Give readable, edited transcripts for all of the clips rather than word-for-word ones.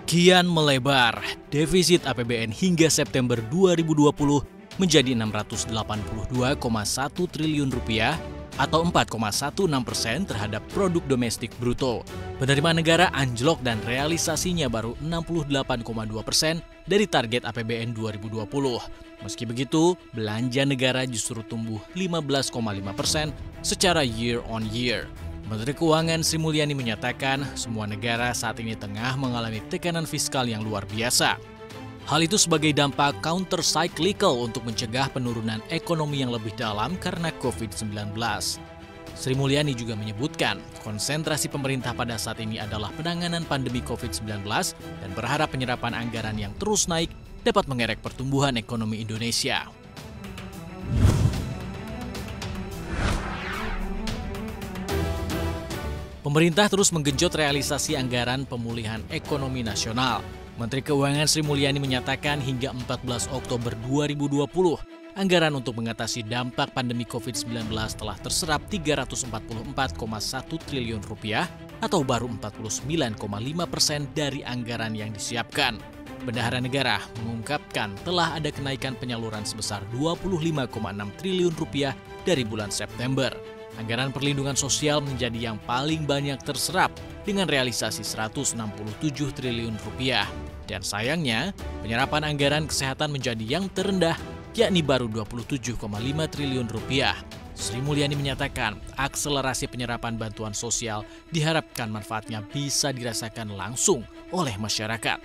Kian melebar, defisit APBN hingga September 2020 menjadi Rp682,1 triliun atau 4,16% terhadap produk domestik bruto. Penerimaan negara anjlok dan realisasinya baru 68,2% dari target APBN 2020. Meski begitu, belanja negara justru tumbuh 15,5% secara year on year. Menteri Keuangan Sri Mulyani menyatakan semua negara saat ini tengah mengalami tekanan fiskal yang luar biasa. Hal itu sebagai dampak counter-cyclical untuk mencegah penurunan ekonomi yang lebih dalam karena COVID-19. Sri Mulyani juga menyebutkan konsentrasi pemerintah pada saat ini adalah penanganan pandemi COVID-19 dan berharap penyerapan anggaran yang terus naik dapat mengerek pertumbuhan ekonomi Indonesia. Pemerintah terus menggenjot realisasi anggaran pemulihan ekonomi nasional. Menteri Keuangan Sri Mulyani menyatakan hingga 14 Oktober 2020, anggaran untuk mengatasi dampak pandemi COVID-19 telah terserap Rp344,1 triliun atau baru 49,5% dari anggaran yang disiapkan. Bendahara Negara mengungkapkan telah ada kenaikan penyaluran sebesar Rp25,6 triliun dari bulan September. Anggaran perlindungan sosial menjadi yang paling banyak terserap dengan realisasi Rp167 triliun. Dan sayangnya, penyerapan anggaran kesehatan menjadi yang terendah, yakni baru Rp27,5 triliun. Sri Mulyani menyatakan akselerasi penyerapan bantuan sosial diharapkan manfaatnya bisa dirasakan langsung oleh masyarakat.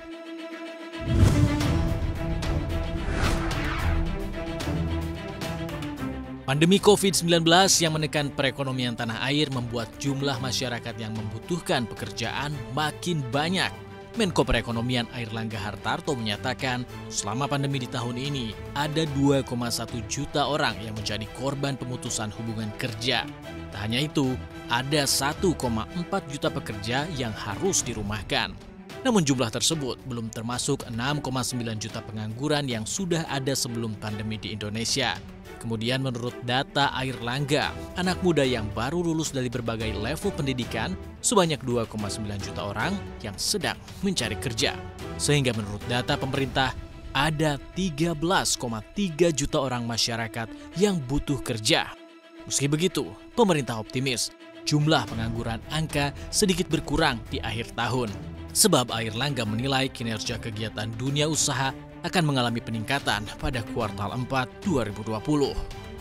Pandemi COVID-19 yang menekan perekonomian tanah air membuat jumlah masyarakat yang membutuhkan pekerjaan makin banyak. Menko Perekonomian Airlangga Hartarto menyatakan selama pandemi di tahun ini ada 2,1 juta orang yang menjadi korban pemutusan hubungan kerja. Tak hanya itu, ada 1,4 juta pekerja yang harus dirumahkan. Namun jumlah tersebut belum termasuk 6,9 juta pengangguran yang sudah ada sebelum pandemi di Indonesia. Kemudian menurut data Airlangga, anak muda yang baru lulus dari berbagai level pendidikan sebanyak 2,9 juta orang yang sedang mencari kerja. Sehingga menurut data pemerintah, ada 13,3 juta orang masyarakat yang butuh kerja. Meski begitu, pemerintah optimis jumlah pengangguran angka sedikit berkurang di akhir tahun. Sebab Airlangga menilai kinerja kegiatan dunia usaha akan mengalami peningkatan pada kuartal 4 2020.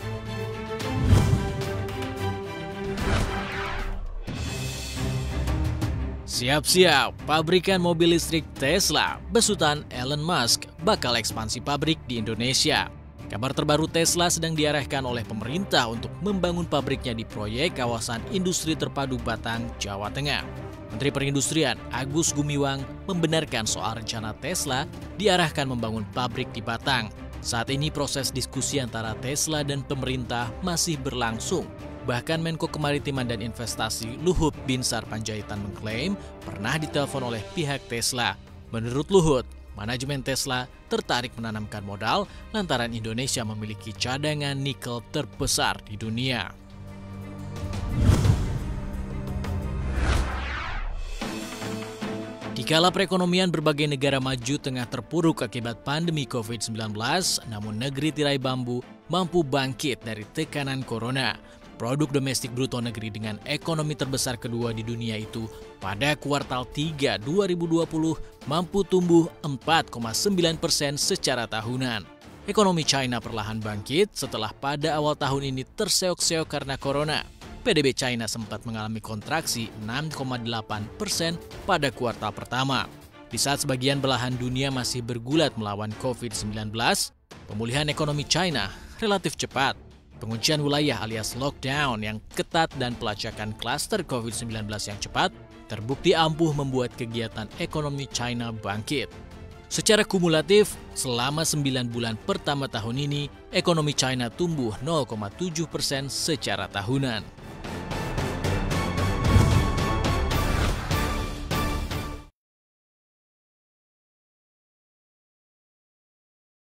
Siap-siap, pabrikan mobil listrik Tesla besutan Elon Musk bakal ekspansi pabrik di Indonesia. Kabar terbaru, Tesla sedang diarahkan oleh pemerintah untuk membangun pabriknya di proyek kawasan industri terpadu Batang, Jawa Tengah. Menteri Perindustrian Agus Gumiwang membenarkan soal rencana Tesla diarahkan membangun pabrik di Batang. Saat ini proses diskusi antara Tesla dan pemerintah masih berlangsung. Bahkan Menko Kemaritiman dan Investasi Luhut Binsar Panjaitan mengklaim pernah ditelepon oleh pihak Tesla. Menurut Luhut, manajemen Tesla tertarik menanamkan modal lantaran Indonesia memiliki cadangan nikel terbesar di dunia. Dikala perekonomian berbagai negara maju tengah terpuruk akibat pandemi COVID-19, namun negeri tirai bambu mampu bangkit dari tekanan corona. Produk domestik bruto negeri dengan ekonomi terbesar kedua di dunia itu pada kuartal 3 2020 mampu tumbuh 4,9% secara tahunan. Ekonomi China perlahan bangkit setelah pada awal tahun ini terseok-seok karena corona. PDB China sempat mengalami kontraksi 6,8% pada kuartal pertama. Di saat sebagian belahan dunia masih bergulat melawan COVID-19, pemulihan ekonomi China relatif cepat. Penguncian wilayah alias lockdown yang ketat dan pelacakan klaster COVID-19 yang cepat terbukti ampuh membuat kegiatan ekonomi China bangkit. Secara kumulatif, selama 9 bulan pertama tahun ini, ekonomi China tumbuh 0,7% secara tahunan.